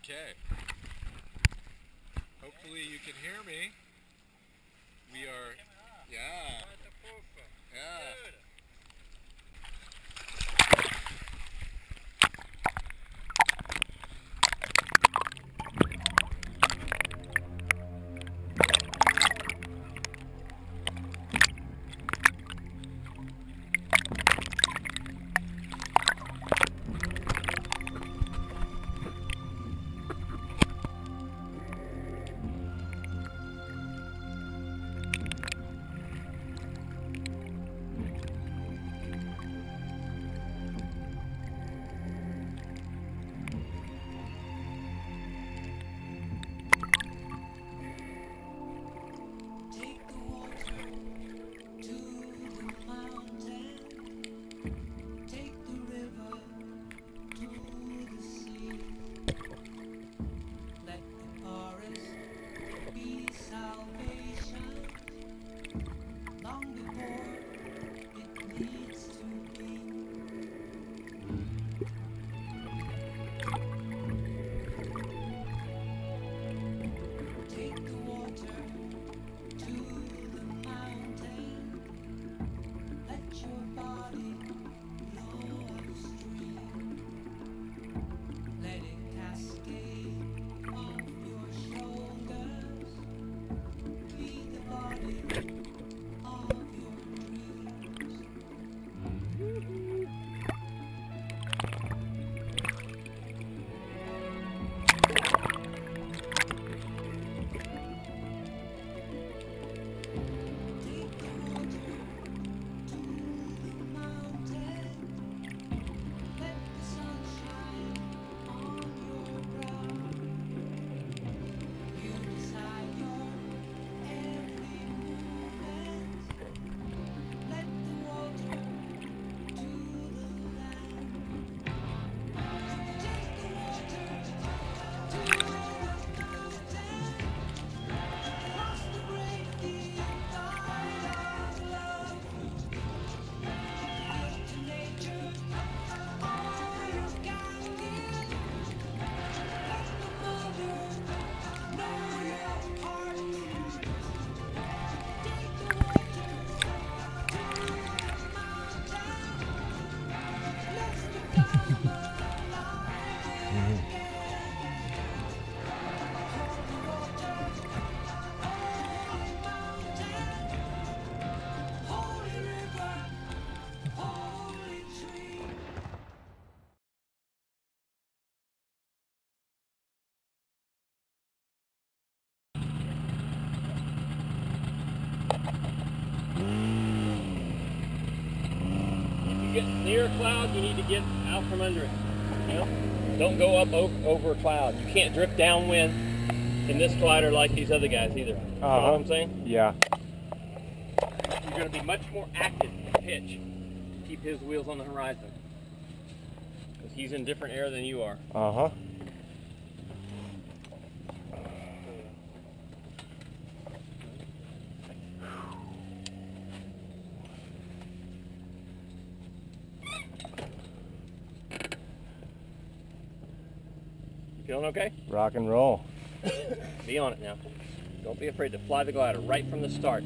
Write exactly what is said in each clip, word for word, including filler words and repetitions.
Okay. Hopefully you can hear me. We are, yeah, yeah. Get near a cloud, you need to get out from under it. You know? Don't go up over a cloud. You can't drift downwind in this glider like these other guys either. Uh-huh. You know what I'm saying? Yeah. You're going to be much more active in pitch to keep his wheels on the horizon. Because he's in different air than you are. Uh-huh. Feeling okay? Rock and roll. Be on it now. Don't be afraid to fly the glider right from the start.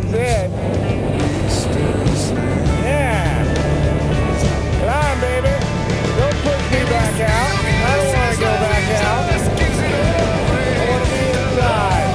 That's it. Yeah. Come on, baby. Don't push me back out. I don't want to go back out. I want to be inside.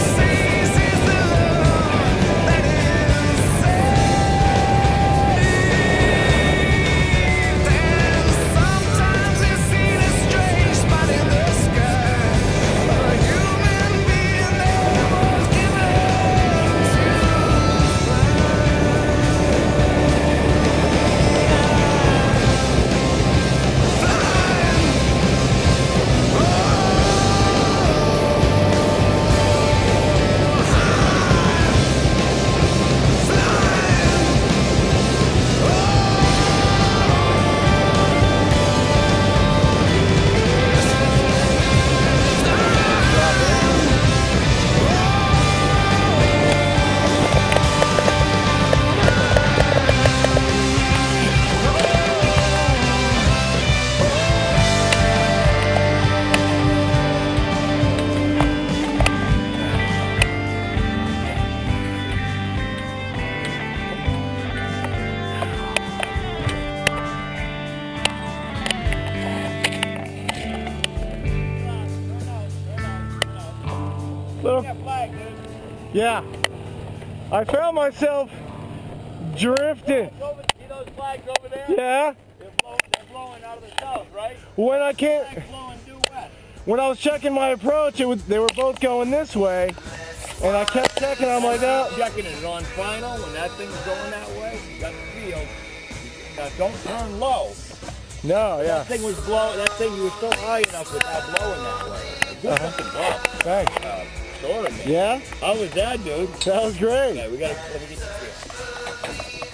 Little, yeah, I found myself drifting. See those flags over there? Yeah. They're, blow, they're blowing out of the south, right? When I can't, Flags blowing due west. when I was checking my approach, it was they were both going this way, and I kept checking. I'm like, oh. Checking it on final when that thing's going that way. You got the feel. Now don't turn low. No, yeah. That thing was blowing. That thing you were still high enough without blowing that way. Good Uh-huh. fucking job. Thanks. Uh, sort of, man. Yeah. How was that, dude? That was great. Okay, we gotta let me get you here.